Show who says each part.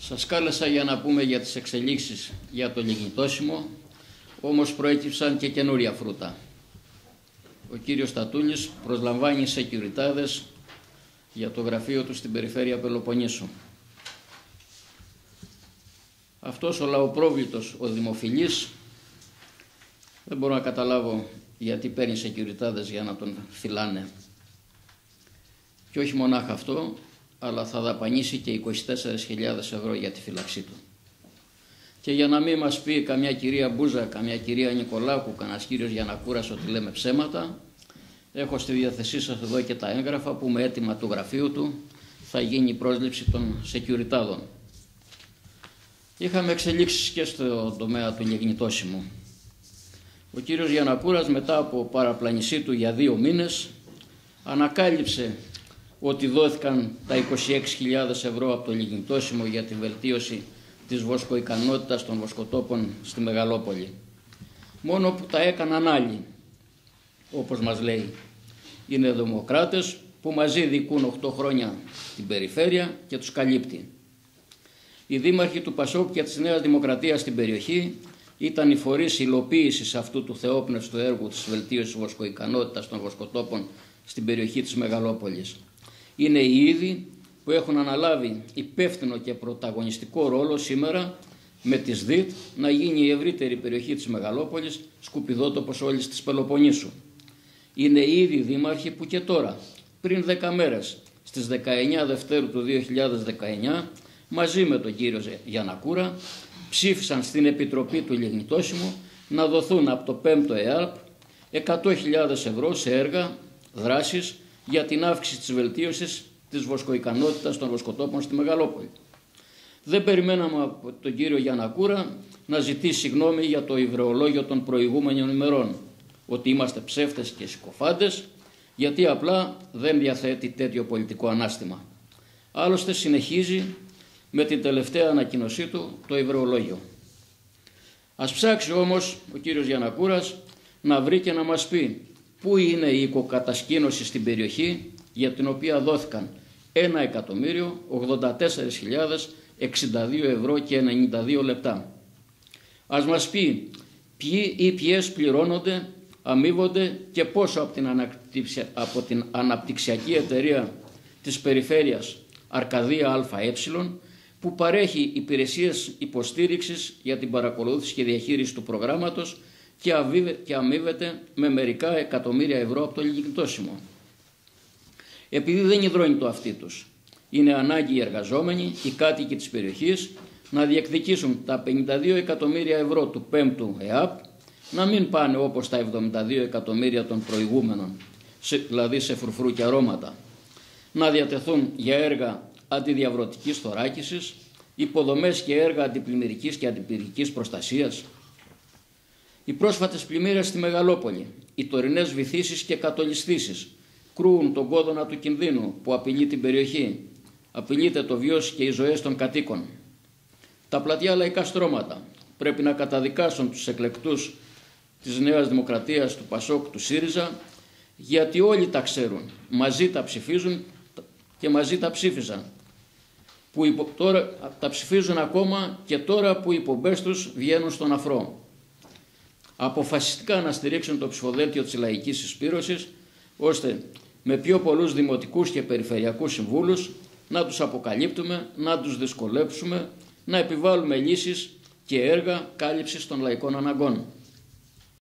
Speaker 1: Σας κάλεσα για να πούμε για τις εξελίξεις για το λιγνητόσιμο, όμως προέκυψαν και καινούρια φρούτα. Ο κύριος Στατούλης προσλαμβάνει σεκιουριτάδες για το γραφείο του στην περιφέρεια Πελοποννήσου. Αυτός ο λαοπρόβλητος, ο δημοφιλής, δεν μπορώ να καταλάβω γιατί παίρνει σεκιουριτάδες για να τον φυλάνε. Και όχι μονάχα αυτό, αλλά θα δαπανίσει και 24.000 ευρώ για τη φύλαξή του. Και για να μην μας πει καμιά κυρία Μπούζα, καμιά κυρία Νικολάκου, κανένας κύριος Γιαννακούρας ότι λέμε ψέματα, έχω στη διάθεσή σας εδώ και τα έγγραφα που με αίτημα του γραφείου του θα γίνει η πρόσληψη των σεκιουριτάδων. Είχαμε εξελίξεις και στο τομέα του λιγνητόσιμου. Ο κύριος Γιαννακούρας, μετά από παραπλανησή του για 2 μήνες, ανακάλυψε ότι δόθηκαν τα 26.000 ευρώ από το λιγνητόσιμο για τη βελτίωση της βοσκοικανότητας των βοσκοτόπων στη Μεγαλόπολη. Μόνο που τα έκαναν άλλοι, όπως μας λέει. Είναι δημοκράτες που μαζί δικούν 8 χρόνια την περιφέρεια και τους καλύπτει. Οι δήμαρχοι του Πασόκ και της Νέας Δημοκρατίας στην περιοχή ήταν οι φορείς υλοποίησης αυτού του θεόπνευστου έργου της βελτίωσης βοσκοικανότητας των βοσκοτόπων στην περιοχή της Μεγαλόπολης. Είναι οι ίδιοι που έχουν αναλάβει υπεύθυνο και πρωταγωνιστικό ρόλο σήμερα με τις ΔΙΤ να γίνει η ευρύτερη περιοχή της Μεγαλόπολης σκουπιδότοπος όλης της Πελοποννήσου. Είναι οι ίδιοι δήμαρχοι που και τώρα, πριν 10 μέρες, στις 19 Δευτέρου του 2019, μαζί με τον κύριο Γιαννακούρα, ψήφισαν στην Επιτροπή του Λιγνητόσιμου να δοθούν από το 5ο ΕΑΠ 100.000 ευρώ σε έργα, δράσεις για την αύξηση της βελτίωσης της βοσκοικανότητας των βοσκοτόπων στη Μεγαλόπολη. Δεν περιμέναμε από τον κύριο Γιαννακούρα να ζητήσει συγγνώμη για το υβρεολόγιο των προηγούμενων ημερών, ότι είμαστε ψεύτες και συκοφάντες, γιατί απλά δεν διαθέτει τέτοιο πολιτικό ανάστημα. Άλλωστε συνεχίζει με την τελευταία ανακοίνωσή του το υβρεολόγιο. Ας ψάξει όμως ο κύριος Γιαννακούρας να βρει και να μας πει πού είναι η οικοκατασκήνωση στην περιοχή για την οποία δόθηκαν 1.084.062 ευρώ και 92 λεπτά. Ας μας πει ποιοι ή ποιες πληρώνονται, αμείβονται και πόσο από την αναπτυξιακή εταιρεία της περιφέρειας Αρκαδία ΑΕ, που παρέχει υπηρεσίες υποστήριξης για την παρακολούθηση και διαχείριση του προγράμματος και αμείβεται με μερικά εκατομμύρια ευρώ από το λιγνητόσιμο. Επειδή δεν υδρώνει το αυτί τους, είναι ανάγκη οι εργαζόμενοι, οι κάτοικοι της περιοχής, να διεκδικήσουν τα 52 εκατομμύρια ευρώ του 5ου ΕΑΠ, να μην πάνε όπως τα 72 εκατομμύρια των προηγούμενων, δηλαδή σε φρουφρού και αρώματα, να διατεθούν για έργα αντιδιαβρωτικής θωράκισης, υποδομές και έργα αντιπλημμυρικής και αντιπυρικής προστασίας. Οι πρόσφατες πλημμύρες στη Μεγαλόπολη, οι τωρινές βυθίσεις και κατολισθήσεις κρούουν τον κόδωνα του κινδύνου που απειλεί την περιοχή. Απειλείται το βίος και οι ζωές των κατοίκων. Τα πλατιά λαϊκά στρώματα πρέπει να καταδικάσουν τους εκλεκτούς της Νέας Δημοκρατίας, του Πασόκ, του ΣΥΡΙΖΑ, γιατί όλοι τα ξέρουν, μαζί τα ψηφίζουν και μαζί τα ψήφιζαν. Τώρα τα ψηφίζουν ακόμα και τώρα που οι πομπές τους βγαίνουν στον αφρό. Αποφασιστικά να στηρίξουν το ψηφοδέλτιο της λαϊκής συσπήρωσης, ώστε με πιο πολλούς δημοτικούς και περιφερειακούς συμβούλους να τους αποκαλύπτουμε, να τους δυσκολέψουμε, να επιβάλλουμε λύσεις και έργα κάλυψης των λαϊκών αναγκών.